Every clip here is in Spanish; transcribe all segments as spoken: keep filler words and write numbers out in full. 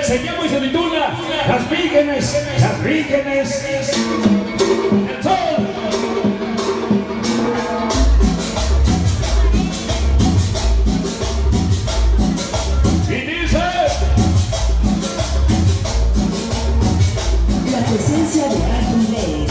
se llama y se titula Las Vírgenes, las Vírgenes. El sol. Y dice: la presencia de Arthur Ley.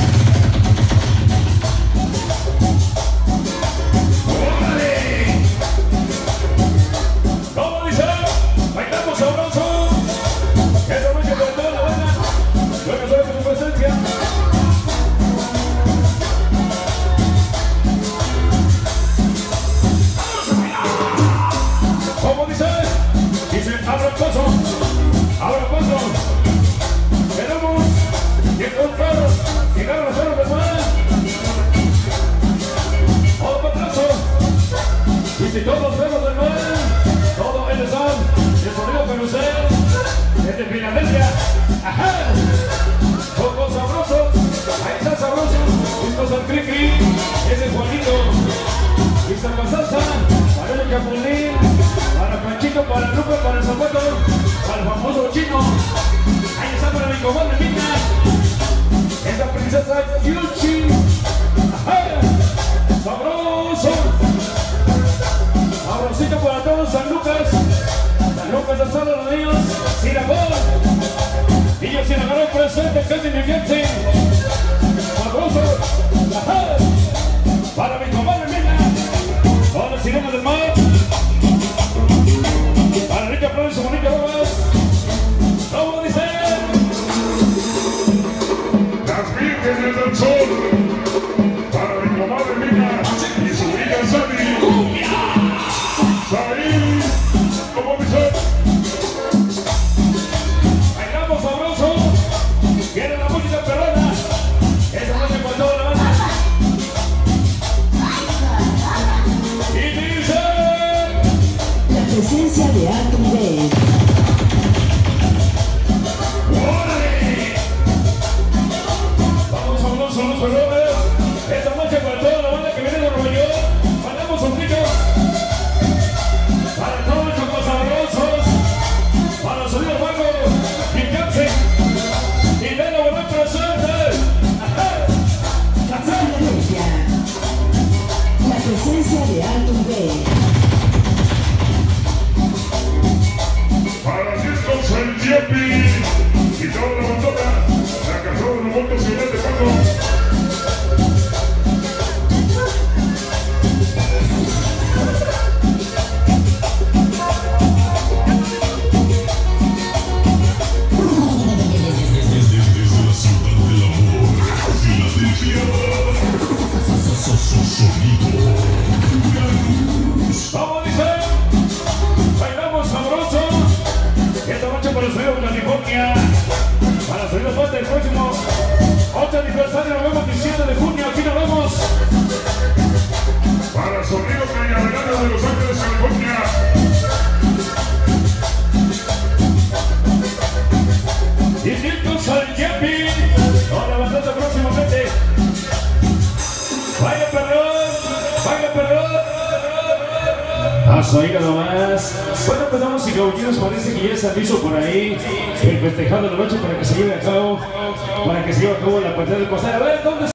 Si todos vemos del mar, todo el sol, el sonido carrusel, desde Filadelfia, ajá, Coco sabroso, ahí está sabroso, discos al cri cri, ese es Juanito, y San Salsa, para el Capulín, para Panchito, para Lupe, para el Zapato, para el famoso chino, ahí está para mi comadre Mina, esa princesa Yuchi, ajá, sabroso. Sabrosito para todos, San Lucas, San Lucas del Salo, los niños, Siragón, niños Siragón presente, Candy mi Fianse, sabroso, ajá, para mi comadre Mina, todas las sirenas del mar, para Rica Flores y Mónica Babas, ¿cómo dice? Las Vírgenes del Sol, para mi comadre Mina y su hija Sandy. Ahí, como dice, bailamos sabroso, viene la música perrona, esa noche con toda la banda. Y dice: la presencia de Arthur Ley. ¡Órale! Vamos sabrosos los perrones, esta noche con toda la banda que viene de Nueva York, bailamos un pico. Para todos los chocos sabrosos, para los sonidos bajos, picanse, y de nuevo muy presente. La presencia de Arthur Ley. para discos el Yepi y toda la bandota, la canción de los votos ciudad de Paco. Vamos, dice, bailamos sabroso. Esta noche para el sonido de California, para el sonido más del próximo ocho aniversario, nos vemos diecisiete de junio, aquí nos vemos. Para sonido Cañaveral de Los Ángeles, California. Y discos al Yepi, con la bastante próximamente. Vaya perrón, vaya perrón. Hasta ahí nada más. Bueno, pues damas y caballeros, parece que ya está listo por ahí el festejado de la noche para que se lleve a cabo, para que se lleve a cabo la partida del pasado. A ver, ¿dónde está?